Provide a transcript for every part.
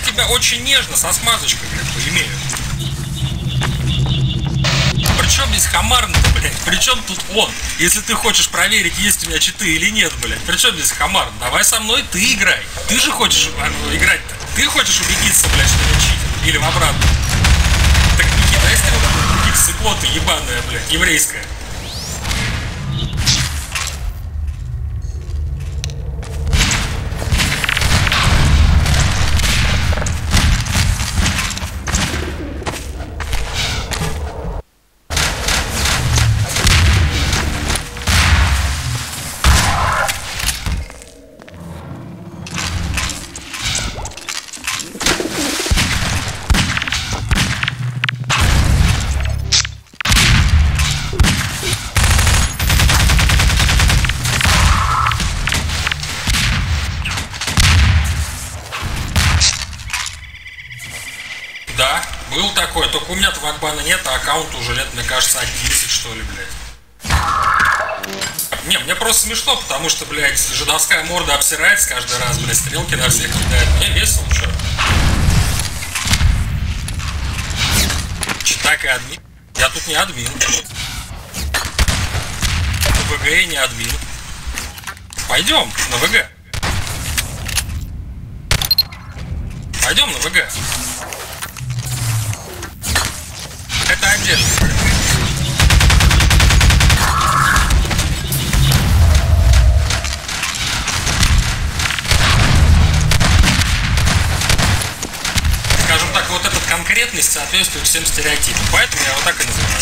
тебя очень нежно, со смазочкой, блядь, поимею. Причем здесь Хамарн-то, блядь? Причем тут он? Если ты хочешь проверить, есть у меня читы или нет, блядь. Причем здесь Хамарн? Давай со мной ты играй. Ты же хочешь играть-то. Ты хочешь убедиться, блядь, что я читер. Или в обратно. Так не кидай с него какие-то сыклоты ебаная, блядь, еврейская. Да, был такой, только у меня-то Вакбана нет, а аккаунт уже лет, мне кажется, 11, что ли, блядь. Не, мне просто смешно, потому что, блядь, жидовская морда обсирается каждый раз, блядь, стрелки на всех кидает. Мне весело, чё. Так и админ. Я тут не админ. На ВГ и не админ. Пойдем на ВГ. Пойдем на ВГ. Это отдельно. Скажем так, вот этот конкретность соответствует всем стереотипам. Поэтому я его так и называю.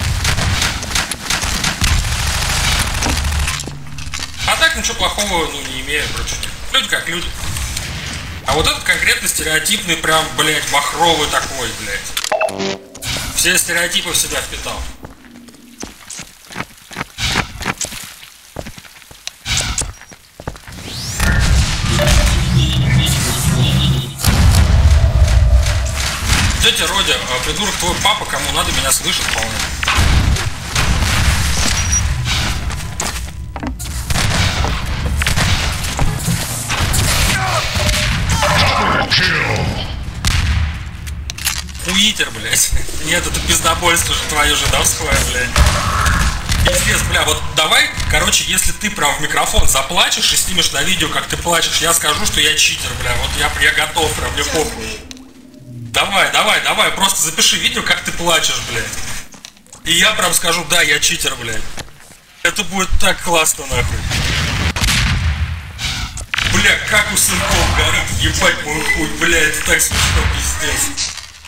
А так ничего плохого, ну, не имею против них. Люди как люди. А вот этот конкретно стереотипный, прям, блядь, махровый такой, блядь. Все стереотипы в себя впитал. Тетя Родя, придурок твой папа, кому надо, меня слышит вполне. Хуитер, блядь. Нет, это пиздобольство же твое жидовское, блядь. Пиздец, бля, вот давай, короче, если ты прям в микрофон заплачешь и снимешь на видео, как ты плачешь, я скажу, что я читер, бля. Вот я готов, прям, мне похуй. Давай, просто запиши видео, как ты плачешь, блядь. И я прям скажу, да, я читер, блядь. Это будет так классно, нахуй. Бля, как у сынков горит, ебать мой хуй, бля, это так смешно, пиздец.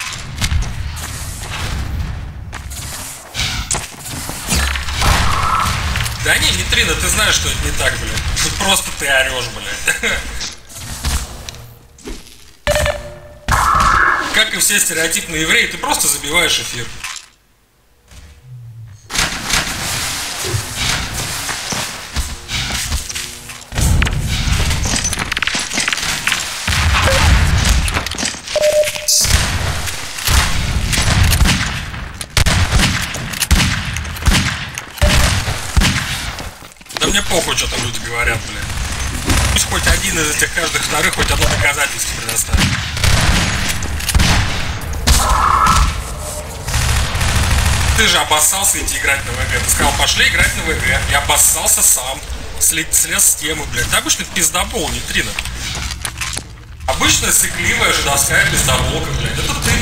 Да не, Нитрина, ты знаешь, что это не так, блядь. Тут просто ты орешь, блядь. Как и все стереотипные евреи, ты просто забиваешь эфир. Да мне похуй, что там люди говорят, блядь. Пусть хоть один из этих каждых вторых хоть одно доказательство предоставит. Ты же обоссался идти играть на ВГ. Ты сказал, пошли играть на ВГ. Я обоссался сам. Слез с темы, блядь. Это обычный пиздобол, Нитрина. Обычная сыкливая жидовская пиздоболка, блядь. Это ты.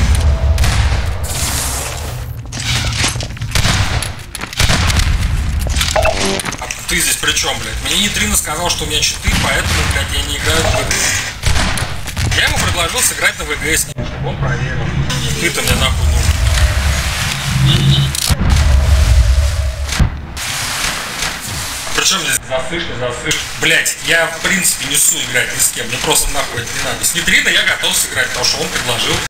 А ты здесь при чем, блядь? Мне Нитрина сказал, что у меня читы, поэтому, блядь, я не играю в ВГ. Я ему предложил сыграть на ВГ с ним. Он проверил. Ты-то мне нахуй нужен. Причем здесь засышь. Блять, я в принципе несу играть ни с кем. Мне просто нахуй это не надо. С Нитриной я готов сыграть, потому что он предложил.